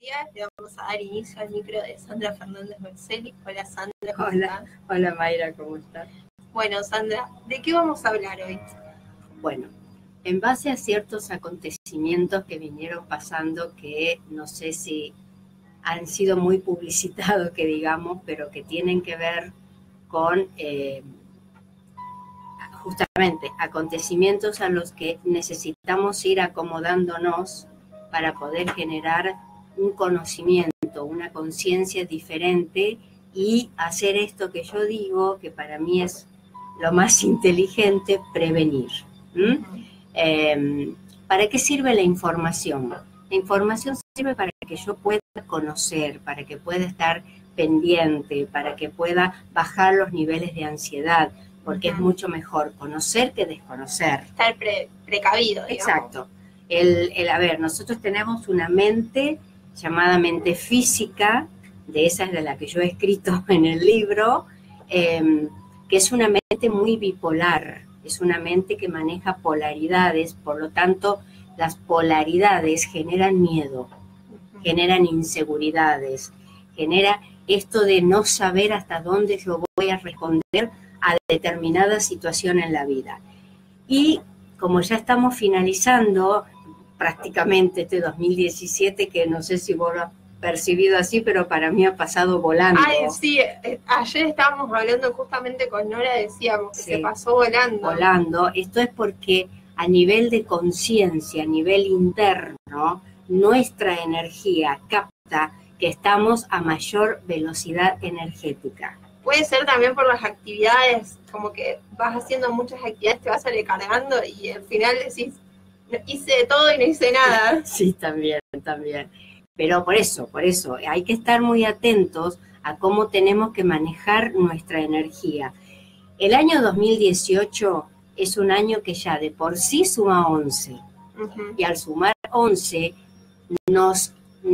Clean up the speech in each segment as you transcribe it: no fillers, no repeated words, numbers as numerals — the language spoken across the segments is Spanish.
días. Le vamos a dar inicio al micro de Sandra Fernández Berzelli. Hola Sandra, ¿cómo estás? Hola Mayra, ¿cómo estás? Bueno Sandra, ¿de qué vamos a hablar hoy? Bueno, en base a ciertos acontecimientos que vinieron pasando, que no sé si han sido muy publicitados, que digamos, pero que tienen que ver con justamente acontecimientos a los que necesitamos ir acomodándonos para poder generar un conocimiento, una conciencia diferente y hacer esto que yo digo, que para mí es lo más inteligente, prevenir. ¿Para qué sirve la información? La información sirve para que yo pueda conocer, para que pueda estar pendiente, para que pueda bajar los niveles de ansiedad, porque es mucho mejor conocer que desconocer. Estar precavido, digamos. Exacto. A ver, nosotros tenemos una mente llamada mente física, de esa es de la que yo he escrito en el libro, que es una mente muy bipolar, es una mente que maneja polaridades, por lo tanto, las polaridades generan miedo, generan inseguridades, genera esto de no saber hasta dónde yo voy a responder a determinada situación en la vida. Y como ya estamos finalizando prácticamente este 2017, que no sé si vos lo has percibido así, pero para mí ha pasado volando. Ay, sí, ayer estábamos hablando justamente con Nora, decíamos que Sí, se pasó volando. Volando, esto es porque a nivel de conciencia, a nivel interno, nuestra energía capta que estamos a mayor velocidad energética. Puede ser también por las actividades, como que vas haciendo muchas actividades, te vas sobrecargando y al final decís, hice de todo y no hice nada. Sí, también. Pero por eso, hay que estar muy atentos a cómo tenemos que manejar nuestra energía. El año 2018 es un año que ya de por sí suma 11. Y al sumar 11 nos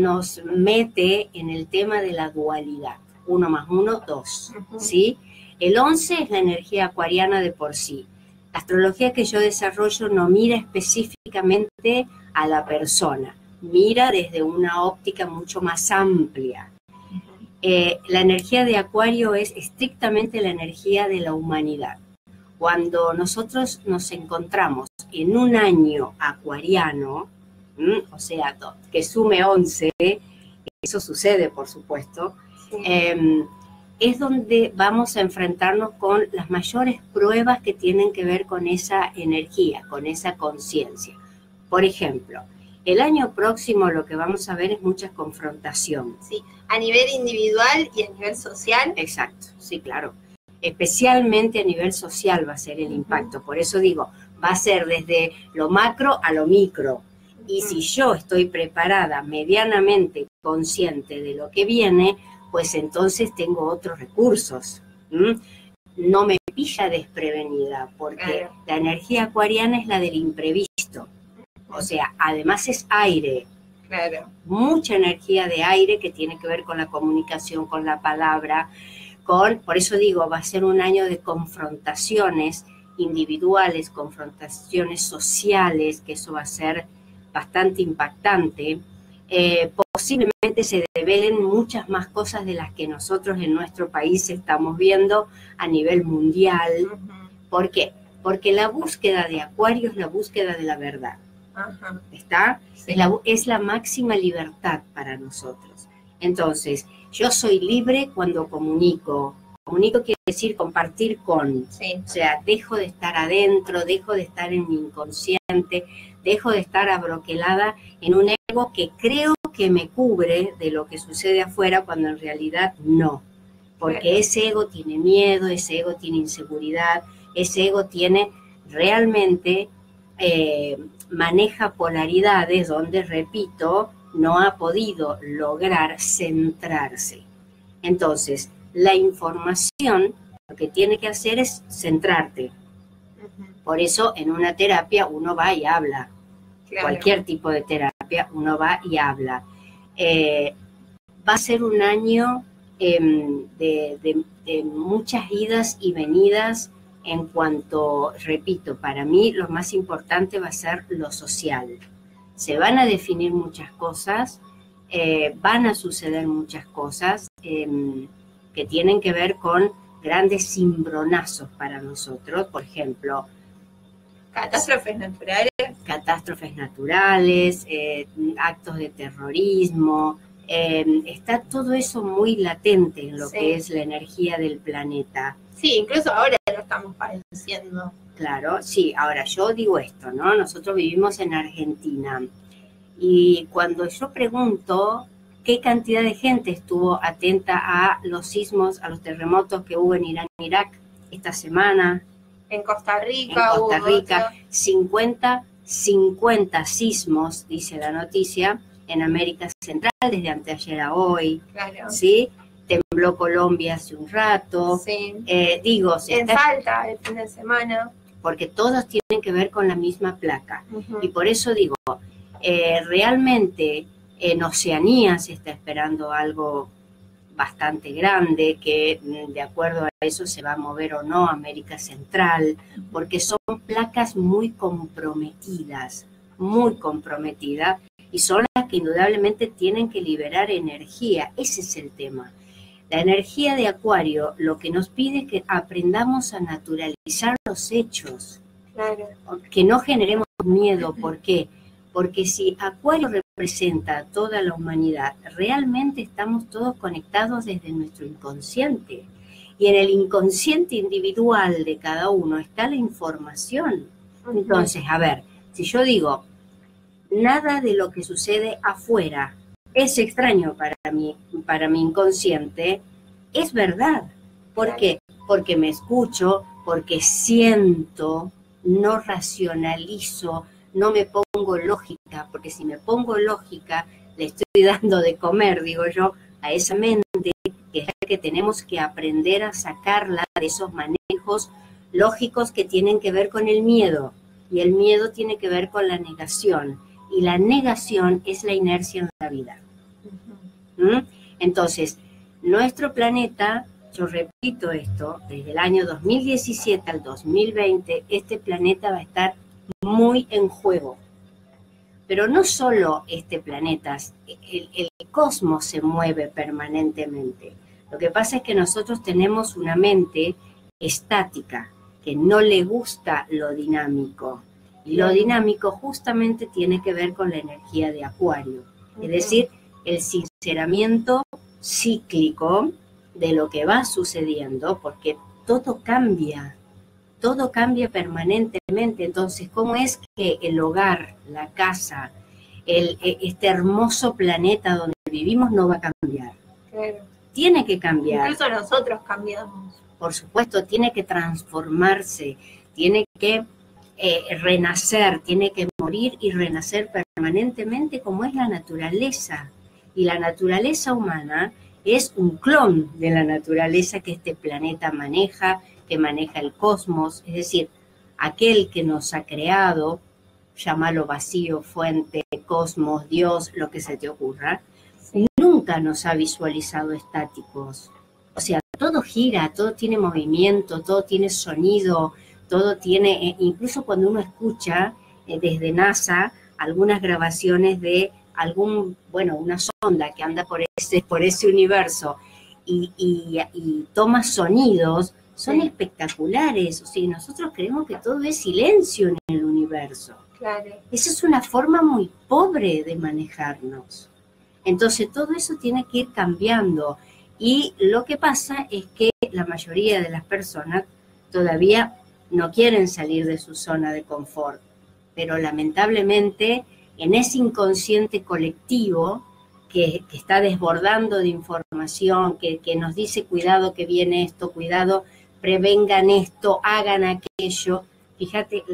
mete en el tema de la dualidad. 1 más 1, 2. ¿Sí? El 11 es la energía acuariana de por sí. La astrología que yo desarrollo no mira específicamente a la persona, mira desde una óptica mucho más amplia. La energía de Acuario es estrictamente la energía de la humanidad. Cuando nosotros nos encontramos en un año acuariano, o sea, que sume 11, eso sucede, por supuesto, es donde vamos a enfrentarnos con las mayores pruebas que tienen que ver con esa energía, con esa conciencia. Por ejemplo, el año próximo lo que vamos a ver es mucha confrontación. Sí, a nivel individual y a nivel social. Exacto, sí, claro. Especialmente a nivel social va a ser el impacto. Por eso digo, va a ser desde lo macro a lo micro. Y si yo estoy preparada, medianamente consciente de lo que viene, pues entonces tengo otros recursos. No me pilla desprevenida, porque la energía acuariana es la del imprevisto. O sea, además es aire. Claro. Mucha energía de aire que tiene que ver con la comunicación, con la palabra, por eso digo, va a ser un año de confrontaciones individuales, confrontaciones sociales, que eso va a ser bastante impactante. Posiblemente se develen muchas más cosas de las que nosotros en nuestro país estamos viendo a nivel mundial. ¿Por qué? Porque la búsqueda de Acuario es la búsqueda de la verdad. ¿Está? Sí. Es la máxima libertad para nosotros. Entonces, yo soy libre cuando comunico. Comunico quiere decir compartir con. Sí. O sea, dejo de estar adentro, dejo de estar en mi inconsciente, dejo de estar abroquelada en un ego que creo que me cubre de lo que sucede afuera, cuando en realidad no. Porque ese ego tiene miedo, ese ego tiene inseguridad, ese ego tiene realmente... maneja polaridades donde, repito, no ha podido lograr centrarse. Entonces, la información lo que tiene que hacer es centrarte. Por eso, en una terapia uno va y habla. Claro. Cualquier tipo de terapia uno va y habla. Va a ser un año de muchas idas y venidas. En cuanto, repito, para mí lo más importante va a ser lo social. Se van a definir muchas cosas, van a suceder muchas cosas que tienen que ver con grandes cimbronazos para nosotros, por ejemplo, catástrofes naturales, actos de terrorismo, está todo eso muy latente en lo que es la energía del planeta. Sí, incluso ahora lo estamos padeciendo. Claro, sí, ahora yo digo esto, ¿no? Nosotros vivimos en Argentina y cuando yo pregunto qué cantidad de gente estuvo atenta a los sismos, a los terremotos que hubo en Irán y Irak esta semana. En Costa Rica. 50 sismos, dice la noticia, en América Central, desde anteayer a hoy. Claro. ¿Sí? Tembló Colombia hace un rato. Sí. En Salta el fin de semana. Porque todos tienen que ver con la misma placa. Y por eso digo, realmente en Oceanía se está esperando algo bastante grande, que de acuerdo a eso se va a mover o no América Central, porque son placas muy comprometidas, y son las que indudablemente tienen que liberar energía. Ese es el tema. La energía de Acuario lo que nos pide es que aprendamos a naturalizar los hechos, claro, que no generemos miedo. ¿Por qué? Porque si Acuario representa a toda la humanidad, realmente estamos todos conectados desde nuestro inconsciente. Y en el inconsciente individual de cada uno está la información. Entonces, a ver, si yo digo, nada de lo que sucede afuera es extraño para mi inconsciente, es verdad. ¿Por qué? Porque me escucho, porque siento, no racionalizo, no me pongo lógica, porque si me pongo lógica, le estoy dando de comer, digo yo, a esa mente, que es la que tenemos que aprender a sacarla de esos manejos lógicos que tienen que ver con el miedo, y el miedo tiene que ver con la negación, y la negación es la inercia en la vida. Entonces, nuestro planeta, yo repito esto, desde el año 2017 al 2020, este planeta va a estar muy en juego. Pero no solo este planeta, el cosmos se mueve permanentemente. Lo que pasa es que nosotros tenemos una mente estática, que no le gusta lo dinámico. Y lo dinámico justamente tiene que ver con la energía de Acuario. Es decir, el sinceramiento cíclico de lo que va sucediendo, porque todo cambia permanentemente. Entonces, ¿cómo es que el hogar, la casa, este hermoso planeta donde vivimos no va a cambiar? Claro. Tiene que cambiar. Incluso nosotros cambiamos. Por supuesto, tiene que transformarse, tiene que renacer, tiene que morir y renacer permanentemente, como es la naturaleza. Y la naturaleza humana es un clon de la naturaleza que este planeta maneja, que maneja el cosmos, es decir, aquel que nos ha creado, llámalo vacío, fuente, cosmos, Dios, lo que se te ocurra, nunca nos ha visualizado estáticos. O sea, todo gira, todo tiene movimiento, todo tiene sonido, todo tiene, incluso cuando uno escucha desde NASA algunas grabaciones de una sonda que anda por ese universo y toma sonidos, son espectaculares. O sea, nosotros creemos que todo es silencio en el universo. Claro. Esa es una forma muy pobre de manejarnos. Entonces, todo eso tiene que ir cambiando. Y lo que pasa es que la mayoría de las personas todavía no quieren salir de su zona de confort. Pero lamentablemente, en ese inconsciente colectivo que está desbordando de información, que nos dice cuidado que viene esto, cuidado, prevengan esto, hagan aquello. Fíjate,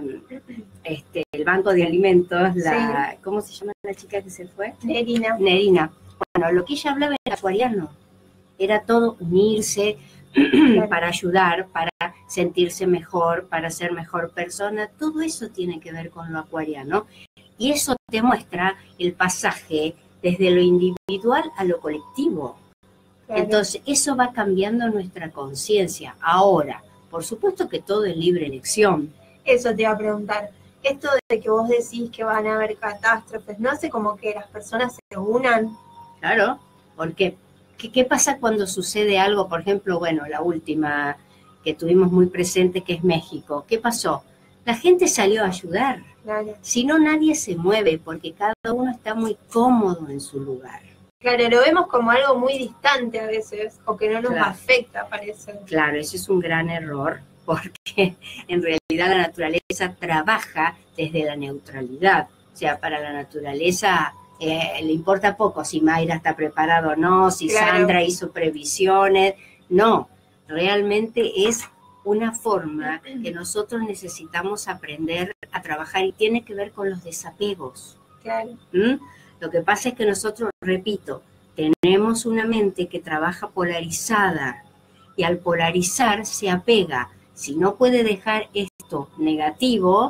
el Banco de Alimentos, ¿cómo se llama la chica que se fue? Nerina. Bueno, lo que ella hablaba era acuariano. Era todo unirse para ayudar, para sentirse mejor, para ser mejor persona. Todo eso tiene que ver con lo acuariano. Y eso te muestra el pasaje desde lo individual a lo colectivo. Claro. Entonces, eso va cambiando nuestra conciencia. Ahora, por supuesto que todo es libre elección. Eso te iba a preguntar. esto de que vos decís que van a haber catástrofes, ¿no hace como que las personas se unan? Claro, porque ¿qué pasa cuando sucede algo? Por ejemplo, bueno, la última que tuvimos muy presente, que es México. ¿Qué pasó? La gente salió a ayudar. Claro. Si no, nadie se mueve porque cada uno está muy cómodo en su lugar. Claro, lo vemos como algo muy distante a veces, o que no nos Claro. afecta, parece. Claro, ese es un gran error, porque en realidad la naturaleza trabaja desde la neutralidad. O sea, para la naturaleza le importa poco si Mayra está preparada o no, si Claro. Sandra hizo previsiones. No, realmente es una forma que nosotros necesitamos aprender a trabajar y tiene que ver con los desapegos. Claro. Lo que pasa es que nosotros, repito, tenemos una mente que trabaja polarizada y al polarizar se apega. Si no puede dejar esto negativo,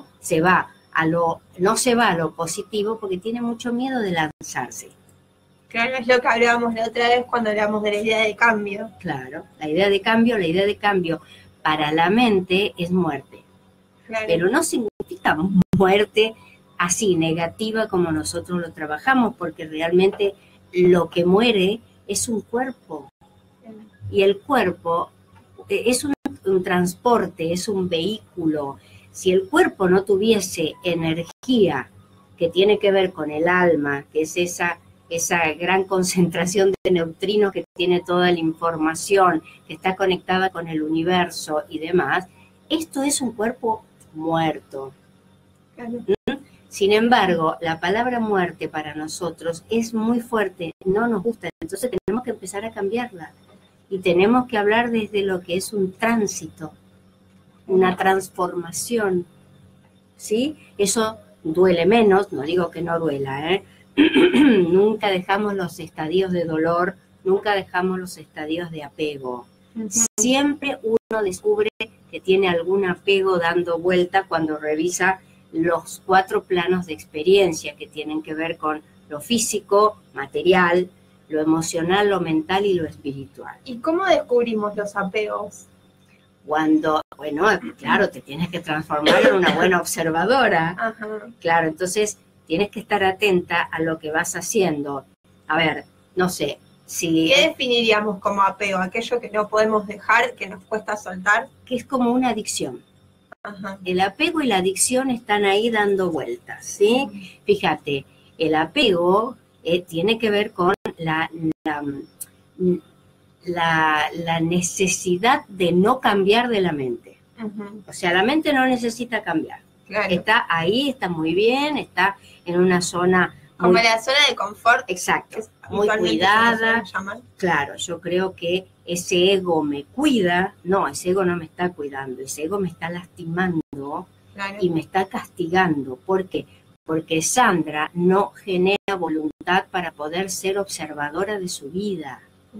no se va a lo positivo porque tiene mucho miedo de lanzarse. Claro, es lo que hablábamos la otra vez cuando hablamos de la idea de cambio. Claro, la idea de cambio para la mente es muerte. Claro. Pero no significa muerte así negativa como nosotros lo trabajamos, porque realmente lo que muere es un cuerpo. Y el cuerpo es un transporte, es un vehículo. Si el cuerpo no tuviese energía que tiene que ver con el alma, que es esa gran concentración de neutrinos que tiene toda la información, que está conectada con el universo y demás, esto es un cuerpo muerto. Claro. Sin embargo, la palabra muerte para nosotros es muy fuerte, no nos gusta, entonces tenemos que empezar a cambiarla. Y tenemos que hablar desde lo que es un tránsito, una transformación, ¿sí? Eso duele menos, no digo que no duela, ¿eh? Nunca dejamos los estadios de dolor, nunca dejamos los estadios de apego. Siempre uno descubre que tiene algún apego dando vuelta cuando revisa los 4 planos de experiencia que tienen que ver con lo físico, material, lo emocional, lo mental y lo espiritual. ¿Y cómo descubrimos los apegos? Cuando, bueno, claro, te tienes que transformar en una buena observadora. Ajá. Claro, entonces tienes que estar atenta a lo que vas haciendo. A ver, no sé, si... ¿Qué definiríamos como apego? Aquello que no podemos dejar, que nos cuesta soltar. Que es como una adicción. Ajá. El apego y la adicción están ahí dando vueltas, ¿sí? Fíjate, el apego tiene que ver con la necesidad de no cambiar de la mente. O sea, la mente no necesita cambiar. Claro. Está ahí, está muy bien, está en una zona... Como la zona de confort. Exacto, muy cuidada. Claro, yo creo que ese ego me cuida. No, ese ego no me está cuidando, ese ego me está lastimando. Claro. Y me está castigando. ¿Por qué? Porque Sandra no genera voluntad para poder ser observadora de su vida.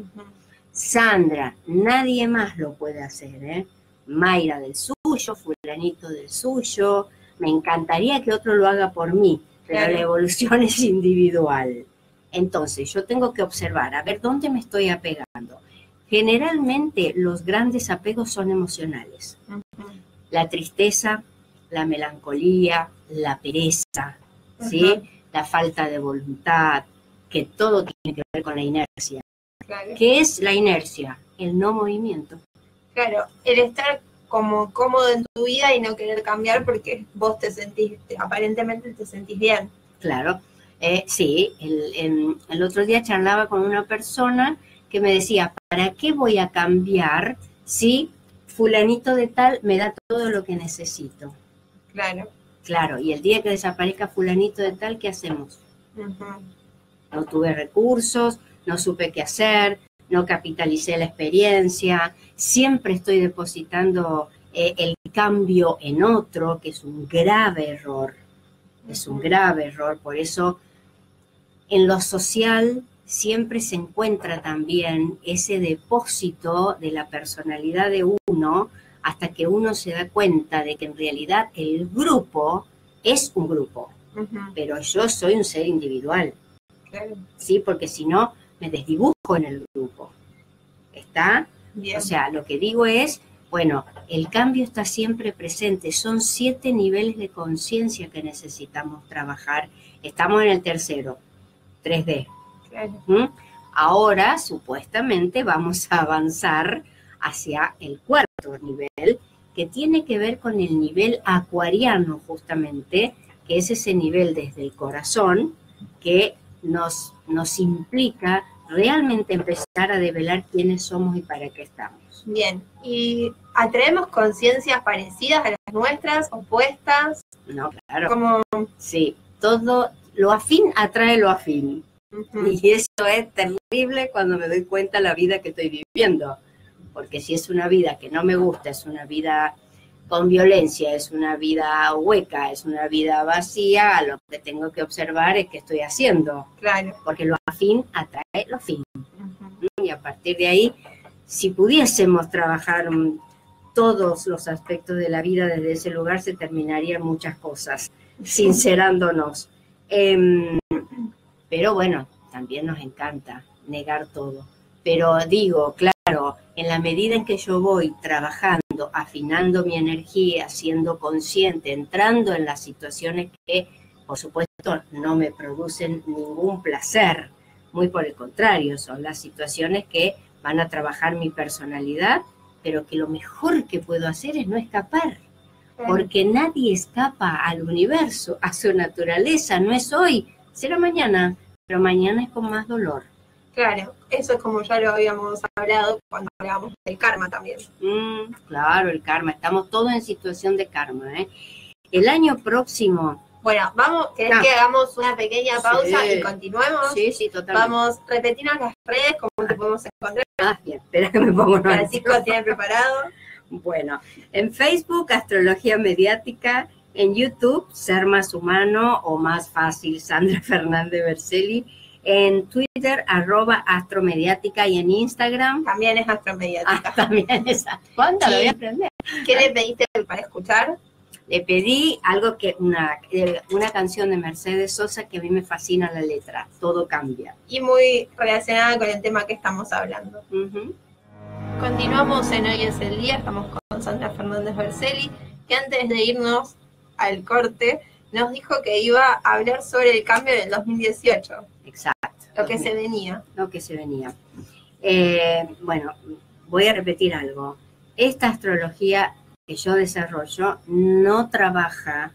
Sandra, nadie más lo puede hacer, ¿eh? Mayra del suyo, fulanito del suyo. Me encantaría que otro lo haga por mí, pero claro, la evolución es individual. Entonces, yo tengo que observar, a ver, ¿dónde me estoy apegando? Generalmente, los grandes apegos son emocionales. La tristeza, la melancolía, la pereza, ¿sí? La falta de voluntad, que todo tiene que ver con la inercia. Claro. ¿Qué es la inercia? El no movimiento. Claro, el estar como cómodo en tu vida y no querer cambiar porque vos aparentemente te sentís bien. Claro, sí, el otro día charlaba con una persona que me decía, ¿para qué voy a cambiar si fulanito de tal me da todo lo que necesito? Claro. Claro, y el día que desaparezca fulanito de tal, ¿qué hacemos? No tuve recursos, no supe qué hacer, no capitalicé la experiencia, siempre estoy depositando el cambio en otro, que es un grave error. Es un grave error, por eso en lo social siempre se encuentra también ese depósito de la personalidad de uno hasta que uno se da cuenta de que en realidad el grupo es un grupo, pero yo soy un ser individual, ¿sí? Porque si no me desdibujo en el grupo. ¿Está? Bien. O sea, lo que digo es, Bueno, el cambio está siempre presente. Son 7 niveles de conciencia que necesitamos trabajar. Estamos en el tercero, 3D. Claro. Ahora, supuestamente, vamos a avanzar hacia el cuarto nivel, que tiene que ver con el nivel acuariano, justamente, que es ese nivel desde el corazón que nos implica realmente empezar a develar quiénes somos y para qué estamos. Bien, ¿y atraemos conciencias parecidas a las nuestras, opuestas? No, claro. Como... Sí, todo lo afín atrae lo afín. Uh-huh. Y eso es terrible cuando me doy cuenta de la vida que estoy viviendo. Porque si es una vida que no me gusta, es una vida con violencia, es una vida hueca, es una vida vacía, lo que tengo que observar es qué estoy haciendo. Claro. Porque lo afín atrae lo afín. Uh-huh. Y a partir de ahí, si pudiésemos trabajar todos los aspectos de la vida desde ese lugar, se terminarían muchas cosas, sincerándonos. Pero bueno, también nos encanta negar todo. Pero digo, claro, en la medida en que yo voy trabajando, afinando mi energía, siendo consciente, entrando en las situaciones que, por supuesto, no me producen ningún placer, muy por el contrario, son las situaciones que van a trabajar mi personalidad, pero que lo mejor que puedo hacer es no escapar, porque nadie escapa al universo, a su naturaleza, no es hoy, será mañana, pero mañana es con más dolor. Claro, eso es como ya lo habíamos hablado cuando hablábamos del karma también. Claro, el karma, estamos todos en situación de karma, ¿eh? El año próximo... Bueno, ¿querés que hagamos una pequeña pausa y continuemos? Sí, totalmente. Vamos, repetirnos las redes, cómo te podemos encontrar. Bien, espera que me pongo Francisco tiene preparado. Bueno, en Facebook, Astrología Mediática, en YouTube, Ser Más Humano, o más fácil, Sandra Fernández Berzelli, en Twitter, @astromediática, y en Instagram. También es astromediática. También es. ¿Cuándo lo voy a aprender? ¿Qué le pediste para escuchar? Le pedí algo que una canción de Mercedes Sosa que a mí me fascina la letra, Todo Cambia. Y muy relacionada con el tema que estamos hablando. Uh-huh. Continuamos en Hoy es el Día, estamos con Sandra Fernández Berzelli, que antes de irnos al corte nos dijo que iba a hablar sobre el cambio del 2018. Exacto. Lo que se venía. Lo que se venía. Bueno, voy a repetir algo. Esta astrología que yo desarrollo no trabaja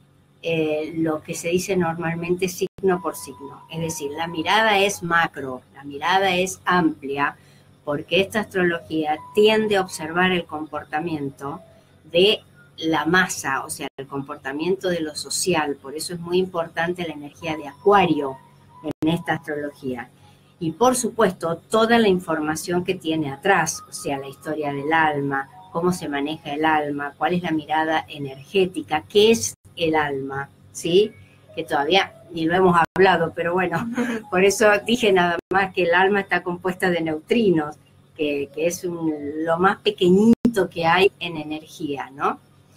lo que se dice normalmente signo por signo. Es decir, la mirada es macro, la mirada es amplia, porque esta astrología tiende a observar el comportamiento de la masa, o sea, el comportamiento de lo social. Por eso es muy importante la energía de Acuario en esta astrología. Y por supuesto, toda la información que tiene atrás, o sea, la historia del alma, cómo se maneja el alma, cuál es la mirada energética, qué es el alma, ¿sí? Que todavía ni lo hemos hablado, pero bueno, por eso dije nada más que el alma está compuesta de neutrinos, que es lo más pequeñito que hay en energía, ¿no?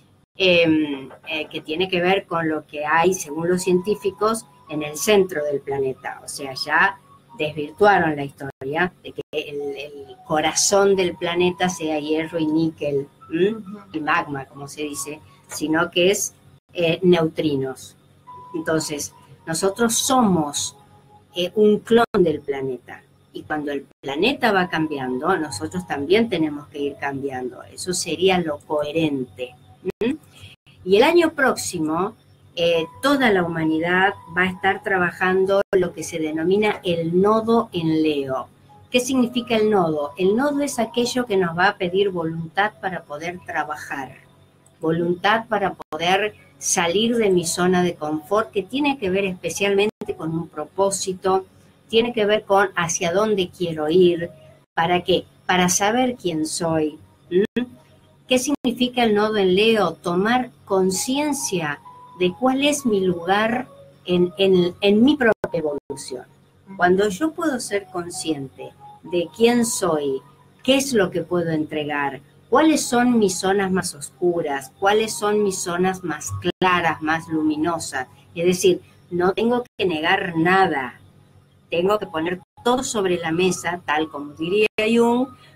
Que tiene que ver con lo que hay, según los científicos, en el centro del planeta. O sea, ya desvirtuaron la historia de que el corazón del planeta sea hierro y níquel, y magma, como se dice, sino que es neutrinos. Entonces, nosotros somos un clon del planeta. Y cuando el planeta va cambiando, nosotros también tenemos que ir cambiando. Eso sería lo coherente. Y el año próximo, toda la humanidad va a estar trabajando lo que se denomina el nodo en Leo. ¿Qué significa el nodo? El nodo es aquello que nos va a pedir voluntad para poder trabajar, voluntad para poder salir de mi zona de confort, que tiene que ver especialmente con un propósito, tiene que ver con hacia dónde quiero ir, ¿para qué? Para saber quién soy. ¿Qué significa el nodo en Leo? Tomar conciencia de cuál es mi lugar en mi propia evolución. Cuando yo puedo ser consciente de quién soy, qué es lo que puedo entregar, cuáles son mis zonas más oscuras, cuáles son mis zonas más claras, más luminosas. Es decir, no tengo que negar nada, tengo que poner todo sobre la mesa, tal como diría Jung,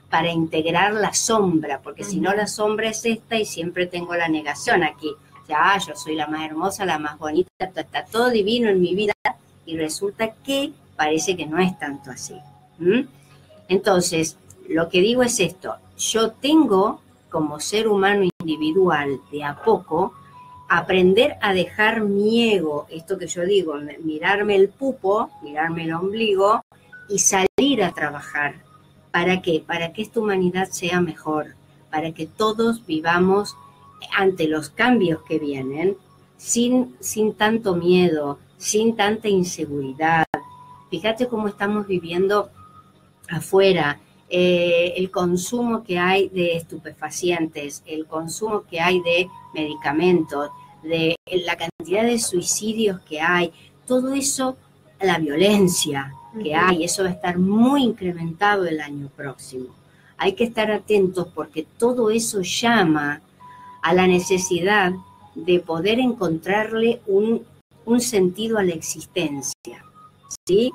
para integrar la sombra, porque si no la sombra es esta y siempre tengo la negación aquí. Ya, yo soy la más hermosa, la más bonita, está todo divino en mi vida y resulta que parece que no es tanto así. Entonces, lo que digo es esto, yo tengo como ser humano individual de a poco aprender a dejar mi ego, esto que yo digo, mirarme el pupo, mirarme el ombligo y salir a trabajar. ¿Para qué? Para que esta humanidad sea mejor, para que todos vivamos ante los cambios que vienen sin tanto miedo, sin tanta inseguridad. Fíjate cómo estamos viviendo afuera, el consumo que hay de estupefacientes, el consumo que hay de medicamentos, de la cantidad de suicidios que hay, todo eso, la violencia que hay, eso va a estar muy incrementado el año próximo. Hay que estar atentos porque todo eso llama a la necesidad de poder encontrarle un sentido a la existencia, ¿sí?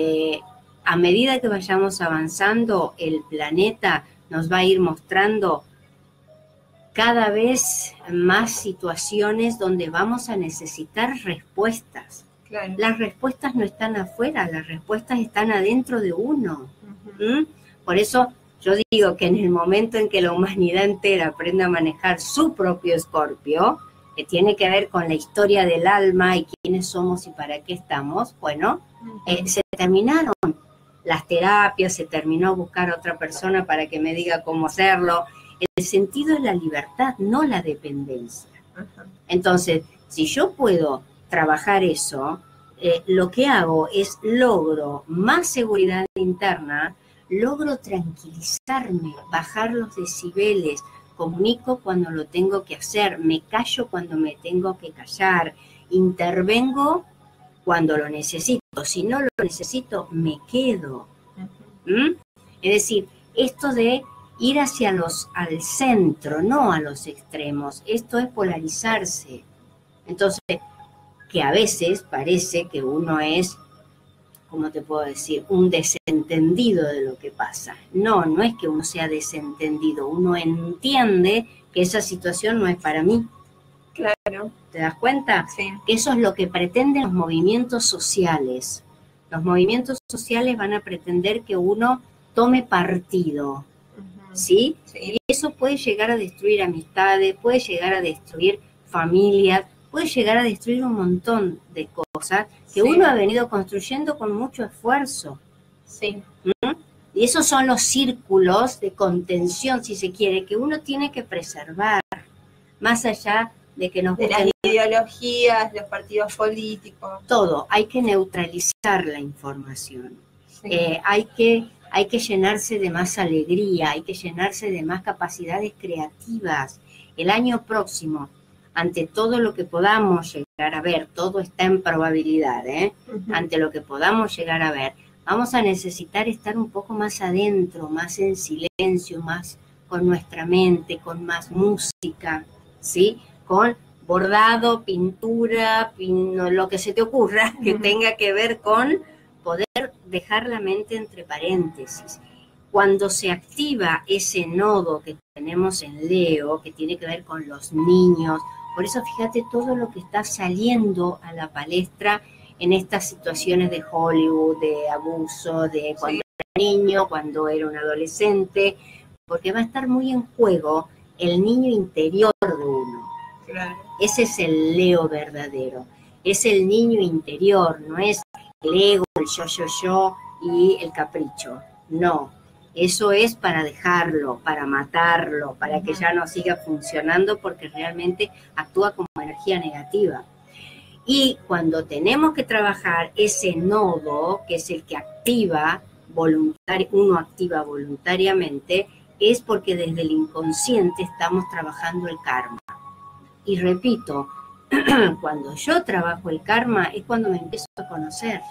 A medida que vayamos avanzando, el planeta nos va a ir mostrando cada vez más situaciones donde vamos a necesitar respuestas. Claro. Las respuestas no están afuera, las respuestas están adentro de uno. Por eso yo digo que en el momento en que la humanidad entera aprenda a manejar su propio Escorpio, que tiene que ver con la historia del alma y quiénes somos y para qué estamos, bueno, se terminaron las terapias, se terminó buscar a otra persona para que me diga cómo hacerlo. El sentido es la libertad, no la dependencia. Entonces, si yo puedo trabajar eso, lo que hago es logro más seguridad interna, logro tranquilizarme, bajar los decibeles, comunico cuando lo tengo que hacer, me callo cuando me tengo que callar, intervengo cuando lo necesito. Si no lo necesito, me quedo. Es decir, esto de ir al centro, no a los extremos, esto es polarizarse. Entonces, que a veces parece que uno es, ¿cómo te puedo decir?, un desentendido de lo que pasa. No, no es que uno sea desentendido, uno entiende que esa situación no es para mí. Claro. ¿Te das cuenta? Sí. Eso es lo que pretenden los movimientos sociales. Los movimientos sociales van a pretender que uno tome partido, ¿sí? Y eso puede llegar a destruir amistades, puede llegar a destruir familias, puede llegar a destruir un montón de cosas que uno ha venido construyendo con mucho esfuerzo. Sí. Y esos son los círculos de contención, si se quiere, que uno tiene que preservar, más allá de que nos de las ideologías, los partidos políticos. Todo, hay que neutralizar la información. Hay que llenarse de más alegría, hay que llenarse de más capacidades creativas. El año próximo, ante todo lo que podamos llegar a ver, todo está en probabilidad, ante lo que podamos llegar a ver, vamos a necesitar estar un poco más adentro, más en silencio, más con nuestra mente, con más música, ¿sí? Con bordado, pintura, lo que se te ocurra, que tenga que ver con poder dejar la mente entre paréntesis. Cuando se activa ese nodo que tenemos en Leo, que tiene que ver con los niños, por eso fíjate todo lo que está saliendo a la palestra en estas situaciones de Hollywood, de abuso, de cuando era niño, cuando era un adolescente, porque va a estar muy en juego el niño interior de uno. Claro. Ese es el Leo verdadero, es el niño interior, no es el ego, el yo y el capricho, no. Eso es para dejarlo, para matarlo, para que ya no siga funcionando porque realmente actúa como energía negativa. Y cuando tenemos que trabajar ese nodo, que es el que activa uno activa voluntariamente, es porque desde el inconsciente estamos trabajando el karma. Y repito, cuando yo trabajo el karma es cuando me empiezo a conocer.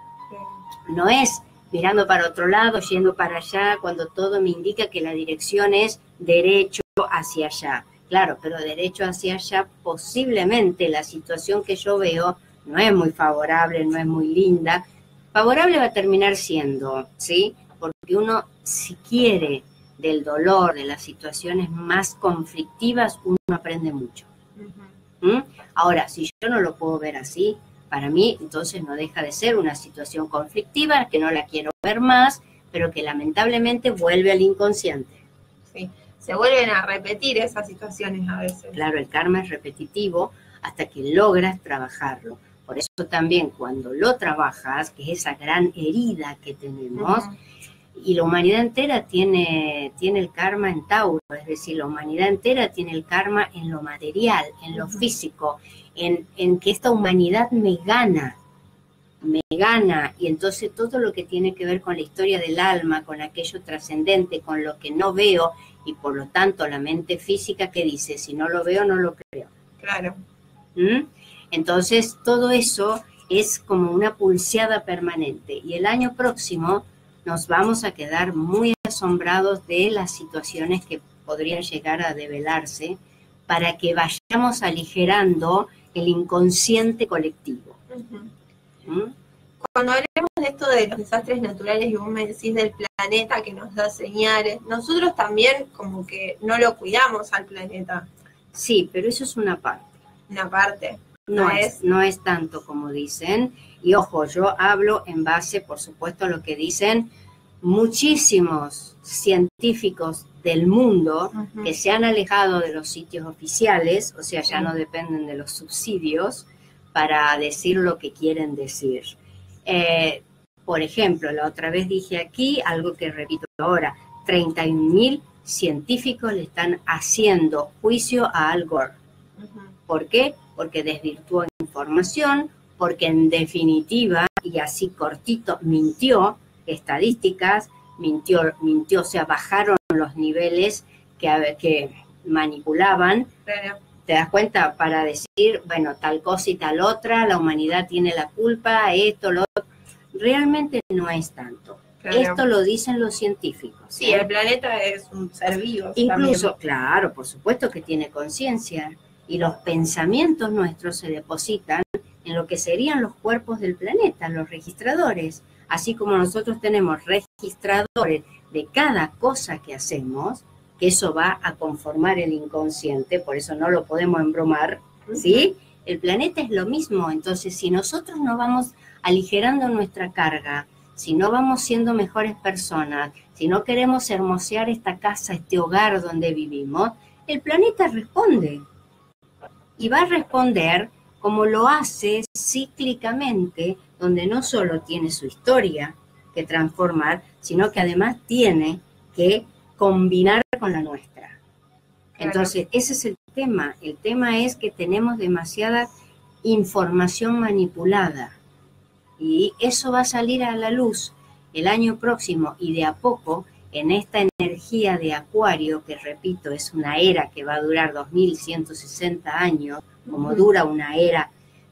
No es mirando para otro lado, yendo para allá, cuando todo me indica que la dirección es derecho hacia allá. Claro, pero derecho hacia allá, posiblemente la situación que yo veo no es muy favorable, no es muy linda. Favorable va a terminar siendo, ¿sí? Porque uno, si quiere del dolor, de las situaciones más conflictivas, uno aprende mucho. ¿Mm? Ahora, si yo no lo puedo ver así, para mí entonces no deja de ser una situación conflictiva, que no la quiero ver más, pero que lamentablemente vuelve al inconsciente. Sí, se vuelven a repetir esas situaciones a veces. Claro, el karma es repetitivo hasta que logras trabajarlo. Por eso también cuando lo trabajas, que es esa gran herida que tenemos, y la humanidad entera tiene el karma en Tauro, es decir, la humanidad entera tiene el karma en lo material, en lo físico, en que esta humanidad me gana, y entonces todo lo que tiene que ver con la historia del alma, con aquello trascendente, con lo que no veo, y por lo tanto la mente física que dice, si no lo veo, no lo creo. Claro. Entonces todo eso es como una pulseada permanente, y el año próximo nos vamos a quedar muy asombrados de las situaciones que podrían llegar a develarse para que vayamos aligerando el inconsciente colectivo. Cuando hablemos de esto de los desastres naturales y vos me decís del planeta que nos da señales, nosotros también como que no lo cuidamos al planeta. Sí, pero eso es una parte. Una parte. No es tanto como dicen. Y ojo, yo hablo en base, por supuesto, a lo que dicen muchísimos científicos del mundo que se han alejado de los sitios oficiales, o sea, ya no dependen de los subsidios para decir lo que quieren decir. Por ejemplo, la otra vez dije aquí, algo que repito ahora, 31.000 científicos le están haciendo juicio a Al Gore. ¿Por qué? Porque desvirtuó información, porque en definitiva, y así cortito, mintió estadísticas, mintió, o sea, bajaron los niveles que manipulaban. Claro. ¿Te das cuenta? Para decir, bueno, tal cosa y tal otra, la humanidad tiene la culpa, esto, lo otro. Realmente no es tanto. Claro. Esto lo dicen los científicos. Sí, el planeta es un ser vivo. Incluso, también. Claro, por supuesto que tiene conciencia. Y los pensamientos nuestros se depositan en lo que serían los cuerpos del planeta, los registradores. Así como nosotros tenemos registradores de cada cosa que hacemos, que eso va a conformar el inconsciente, por eso no lo podemos embromar, ¿sí? El planeta es lo mismo, entonces si nosotros no vamos aligerando nuestra carga, si no vamos siendo mejores personas, si no queremos hermosear esta casa, este hogar donde vivimos, el planeta responde. Y va a responder como lo hace cíclicamente, donde no solo tiene su historia que transformar, sino que además tiene que combinar con la nuestra. Claro. Entonces, ese es el tema. El tema es que tenemos demasiada información manipulada y eso va a salir a la luz el año próximo y de a poco en esta energía de Acuario, que repito, es una era que va a durar 2160 años, como dura una era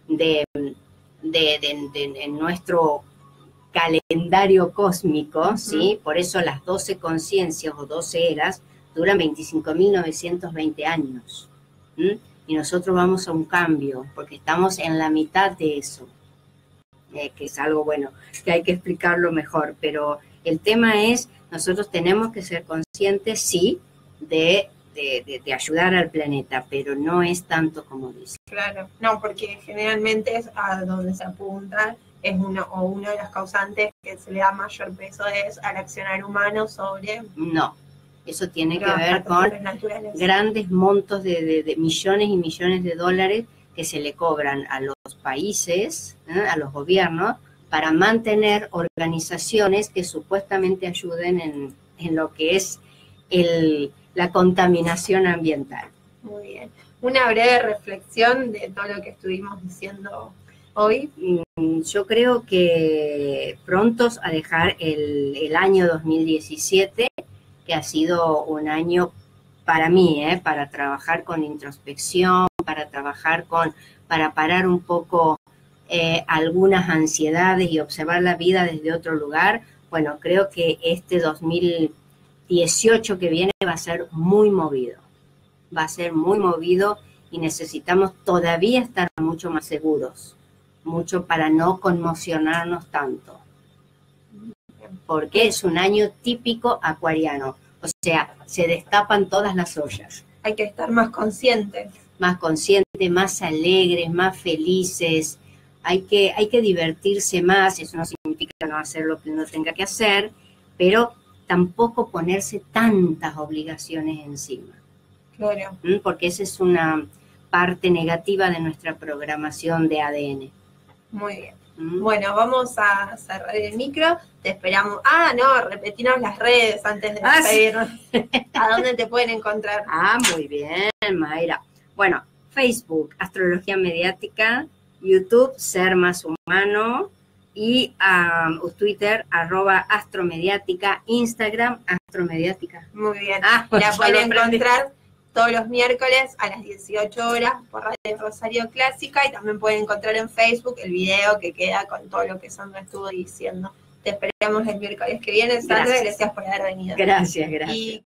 en nuestro calendario cósmico, ¿sí? Por eso las 12 conciencias o 12 eras duran 25.920 años. Y nosotros vamos a un cambio, porque estamos en la mitad de eso, que es algo bueno, que hay que explicarlo mejor, pero el tema es, nosotros tenemos que ser conscientes, sí, de ayudar al planeta, pero no es tanto como dice. Claro, no, porque generalmente es a donde se apunta, es una de las causantes que se le da mayor peso es al accionar humano sobre... No, eso tiene que ver con grandes montos de millones y millones de dólares que se le cobran a los países, a los gobiernos, para mantener organizaciones que supuestamente ayuden en lo que es la contaminación ambiental. Muy bien. Una breve reflexión de todo lo que estuvimos diciendo hoy. Yo creo que prontos a dejar el año 2017, que ha sido un año para mí, para trabajar con introspección, para parar un poco algunas ansiedades y observar la vida desde otro lugar. Bueno, creo que este 2018 que viene va a ser muy movido. Va a ser muy movido y necesitamos todavía estar mucho más seguros, mucho para no conmocionarnos tanto. Porque es un año típico acuariano. O sea, se destapan todas las ollas. Hay que estar más conscientes. Más conscientes, más alegres, más felices. Hay que divertirse más. Eso no significa no hacer lo que uno tenga que hacer, pero tampoco ponerse tantas obligaciones encima. Claro. Porque esa es una parte negativa de nuestra programación de ADN. Muy bien. Bueno, vamos a cerrar el micro. Te esperamos. Ah, no, repetirnos las redes antes de despedirnos. Sí. ¿A dónde te pueden encontrar? Muy bien, Mayra. Bueno, Facebook, Astrología Mediática, YouTube, Ser Más Humano, y Twitter, @astromediática, Instagram, astromediática. Muy bien. La pueden encontrar todos los miércoles a las 18 horas por Radio Rosario Clásica, y también pueden encontrar en Facebook el video que queda con todo lo que Sandra estuvo diciendo. Te esperamos el miércoles que viene, Sandra. Gracias por haber venido. Gracias.